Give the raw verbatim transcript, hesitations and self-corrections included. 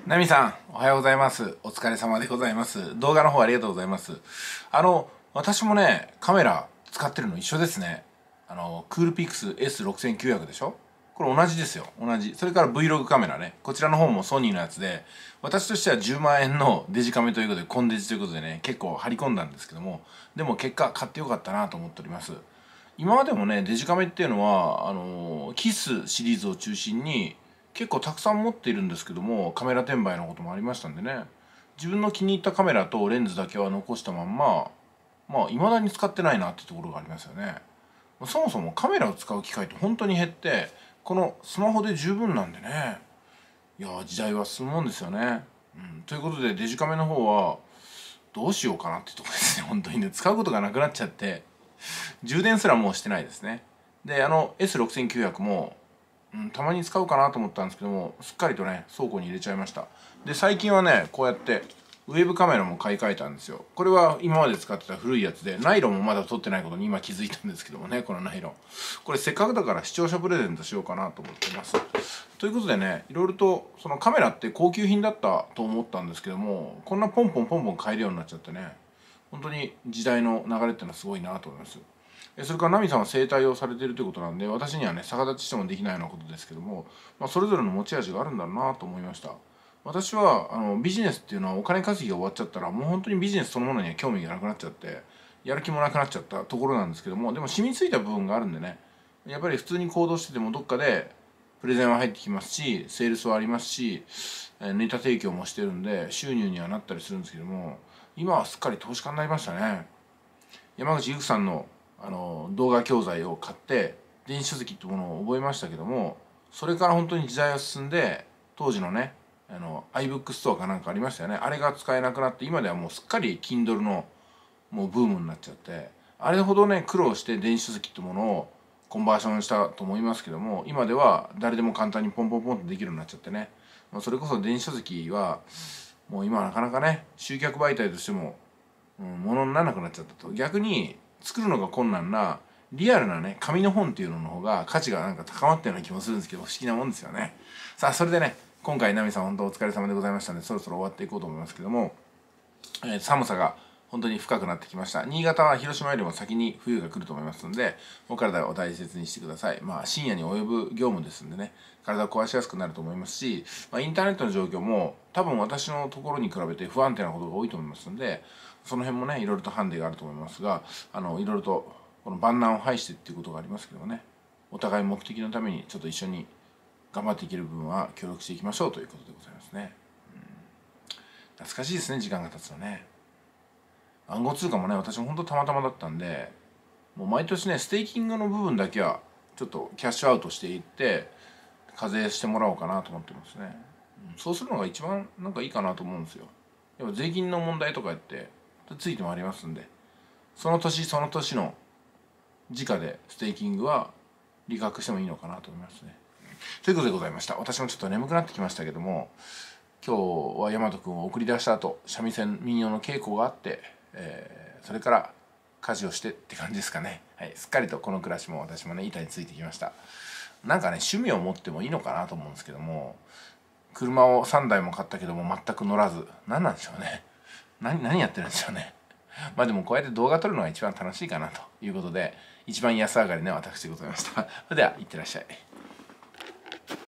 ナミさん、おはようございます。お疲れ様でございます。動画の方ありがとうございます。あの、私もね、カメラ使ってるの一緒ですね。あの、クールピクス エスろくせんきゅうひゃく でしょ。これ同じですよ。同じ。それから Vlog カメラね。こちらの方もソニーのやつで、私としてはじゅうまんえんのデジカメということで、コンデジということでね、結構張り込んだんですけども、でも結果買ってよかったなと思っております。今までもね、デジカメっていうのは、あの、キスシリーズを中心に、結構たくさん持っているんですけども、カメラ転売のこともありましたんでね、自分の気に入ったカメラとレンズだけは残したまんま、まあ、未だに使ってないなってところがありますよね。そもそもカメラを使う機会って本当に減って、このスマホで十分なんでね、いや時代は進むもんですよね。うん、ということでデジカメの方は、どうしようかなってとこですね、本当にね。使うことがなくなっちゃって、充電すらもうしてないですね。で、あの エスろくせんきゅうひゃく も、うん、たまに使うかなと思ったんですけども、すっかりとね、倉庫に入れちゃいました。で、最近はね、こうやって、ウェブカメラも買い替えたんですよ。これは今まで使ってた古いやつで、ナイロンもまだ撮ってないことに今気づいたんですけどもね、このナイロン。これせっかくだから視聴者プレゼントしようかなと思ってます。ということでね、いろいろと、そのカメラって高級品だったと思ったんですけども、こんなポンポンポンポン買えるようになっちゃってね、本当に時代の流れっていうのはすごいなと思います。それからナミさんは整体をされているということなんで、私にはね逆立ちしてもできないようなことですけども、まあ、それぞれの持ち味があるんだろうなと思いました。私はあのビジネスっていうのはお金稼ぎが終わっちゃったらもう本当にビジネスそのものには興味がなくなっちゃってやる気もなくなっちゃったところなんですけども、でも染みついた部分があるんでね、やっぱり普通に行動しててもどっかでプレゼンは入ってきますし、セールスはありますし、ネタ提供もしてるんで収入にはなったりするんですけども、今はすっかり投資家になりましたね。山口由紀さんのあの動画教材を買って電子書籍ってものを覚えましたけども、それから本当に時代が進んで、当時のねあの iBook ストアかなんかありましたよね。あれが使えなくなって、今ではもうすっかり Kindle のもうブームになっちゃって、あれほどね苦労して電子書籍ってものをコンバーションしたと思いますけども、今では誰でも簡単にポンポンポンとできるようになっちゃってね、それこそ電子書籍はもう今なかなかね集客媒体としても、うん、ものにならなくなっちゃったと。逆に作るのが困難なリアルなね紙の本っていうのの方が価値がなんか高まったような気もするんですけど、不思議なもんですよね。さあそれでね、今回ナミさん本当お疲れ様でございましたので、そろそろ終わっていこうと思いますけども、えー、寒さが本当に深くなってきました。新潟は広島よりも先に冬が来ると思いますので、お体を大切にしてください。まあ深夜に及ぶ業務ですんでね、体を壊しやすくなると思いますし、まあ、インターネットの状況も多分私のところに比べて不安定なことが多いと思いますので、その辺もねいろいろとハンデがあると思いますが、あのいろいろとこの万難を排してっていうことがありますけどもね、お互い目的のためにちょっと一緒に頑張っていける部分は協力していきましょうということでございますね。うん、懐かしいですね、時間が経つのね。暗号通貨もね私も本当たまたまだったんで、もう毎年ねステーキングの部分だけはちょっとキャッシュアウトしていって課税してもらおうかなと思ってますね。うん、そうするのが一番なんかいいかなと思うんですよ。やっぱ税金の問題とかやってついてもありますんで、その年その年の時価でステーキングは利確してもいいのかなと思いますね。ということでございました。私もちょっと眠くなってきましたけども、今日は大和くんを送り出した後、三味線民謡の稽古があって、えー、それから家事をしてって感じですかね。はい、すっかりとこの暮らしも私もね板についてきました。なんかね趣味を持ってもいいのかなと思うんですけども、車をさんだいも買ったけども全く乗らず、何なんでしょうね。何何やってるんでしょうね。まあでもこうやって動画撮るのが一番楽しいかなということで、一番安上がりね私でございました。それではいってらっしゃい。